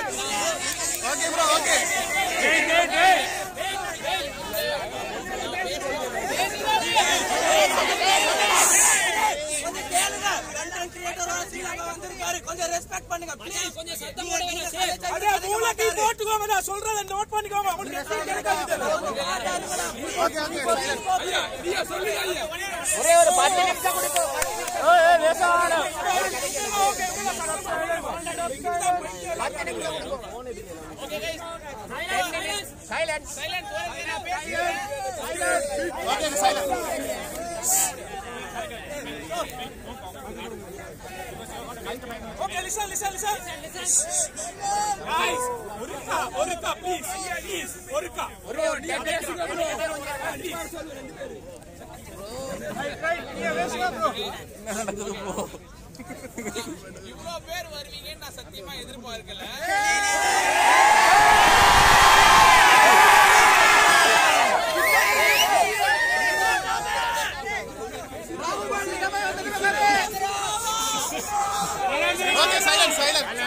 Okay bro, okay. கொஞ்சம் respect பண்ணுங்க please. கொஞ்சம் சத்தம் போடுங்க சார். அட மூலக்கு போட்டுக்கோங்க நான் சொல்றத நோட் பண்ணிக்கோங்க. உங்களுக்கு ரெஸ்பெக்ட் கிடைக்காது. Okay okay. நீங்க சொல்லுங்க ஐயா. ஒரே ஒரு 10 நிமிஷம் கொடுங்க. ஏய் வேசாடா. Okay okay guys. Silence. Silence. Okay silence. Okay, listen. Guys, Orika, please, Orika. இவ்வளவு பேர் வருவீங்கன்னு நான் சத்தியமா எதிர்பார்க்கல. Okay, silent.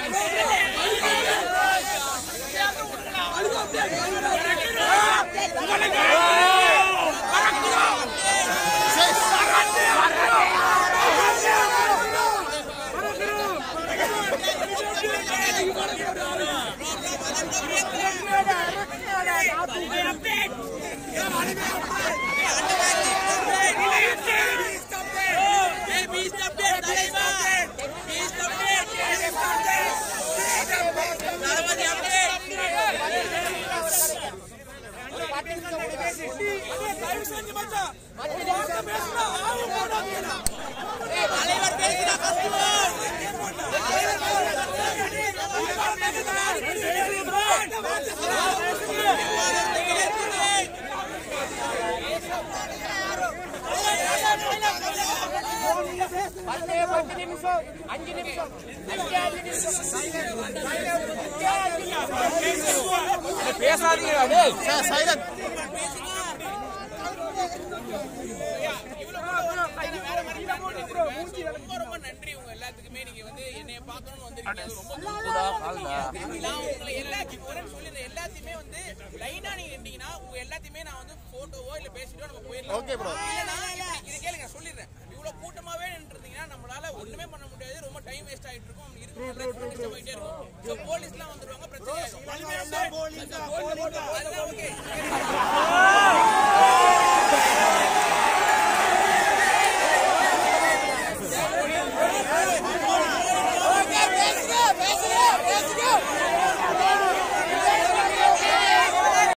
ரொம்ப நன்றி உங்க எல்லாத்துக்குமே. நீங்க வந்து என்னைய பார்க்கணும்னு வந்திருக்கீங்க. உங்களை எல்லாத்தையும் சொல்லி எல்லாத்தையுமே வந்து லைனா நீங்க இருந்தீங்கன்னா உங்க எல்லாத்தையுமே நான் வந்து போட்டோவோ இல்ல பேசிட்டோ நம்ம போயிடலாம். Okay bro. இது கேளுங்க சொல்லிடுறேன். இவ்வளவு கூட்டமாவே நின்றுட்டீங்கன்னா நம்மளால ஒண்ணுமே பண்ண முடியாது. ரொம்ப டைம் வேஸ்ட் ஆயிட்டு இருக்கும். இருக்கிற போயிட்டே இருக்கும். சோ போலீஸ்லாம் வந்துருவாங்க. பிரச்சனை ஆயிடும்.